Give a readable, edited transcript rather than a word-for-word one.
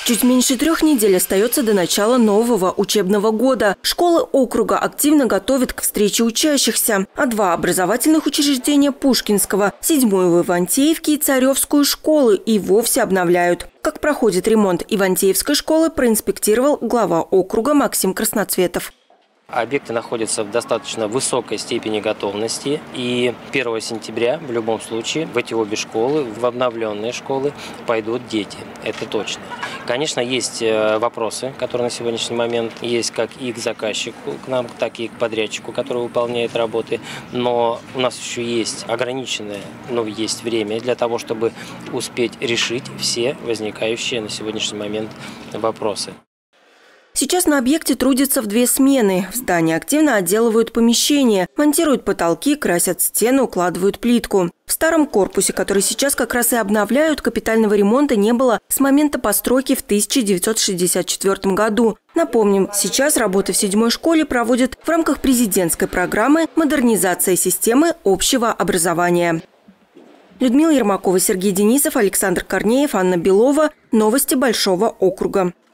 Чуть меньше 3 недель остается до начала нового учебного года. Школы округа активно готовят к встрече учащихся. А 2 образовательных учреждения Пушкинского, 7-ю в Ивантеевке и Царевскую школы и вовсе обновляют. Как проходит ремонт Ивантеевской школы, проинспектировал глава округа Максим Красноцветов. Объекты находятся в достаточно высокой степени готовности. И 1 сентября в любом случае в эти обе школы, в обновленные школы, пойдут дети. Это точно. Конечно, есть вопросы, которые на сегодняшний момент есть как и к заказчику, к нам, так и к подрядчику, который выполняет работы. Но у нас еще есть ограниченное, но есть время для того, чтобы успеть решить все возникающие на сегодняшний момент вопросы. Сейчас на объекте трудятся в 2 смены. В здании активно отделывают помещения, монтируют потолки, красят стены, укладывают плитку. В старом корпусе, который сейчас как раз и обновляют, капитального ремонта не было с момента постройки в 1964 году. Напомним, сейчас работы в 7-й школе проводят в рамках президентской программы «Модернизация системы общего образования». Людмила Ермакова, Сергей Денисов, Александр Корнеев, Анна Белова. Новости Большого округа.